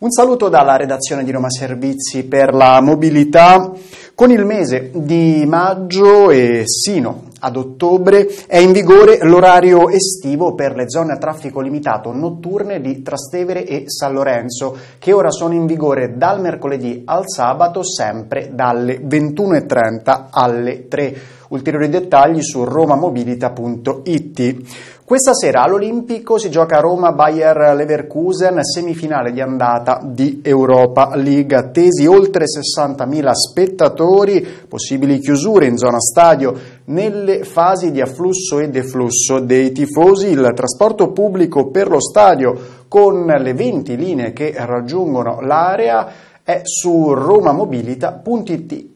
Un saluto dalla redazione di Roma Servizi per la Mobilità. Con il mese di maggio e sino ad ottobre è in vigore l'orario estivo per le zone a traffico limitato notturne di Trastevere e San Lorenzo, che ora sono in vigore dal mercoledì al sabato, sempre dalle 21:30 alle 3. Ulteriori dettagli su romamobilita.it. Questa sera all'Olimpico si gioca Roma-Bayer Leverkusen, semifinale di andata di Europa League. Attesi oltre 60.000 spettatori, possibili chiusure in zona stadio nelle fasi di afflusso e deflusso dei tifosi. Il trasporto pubblico per lo stadio, con le 20 linee che raggiungono l'area, è su romamobilita.it.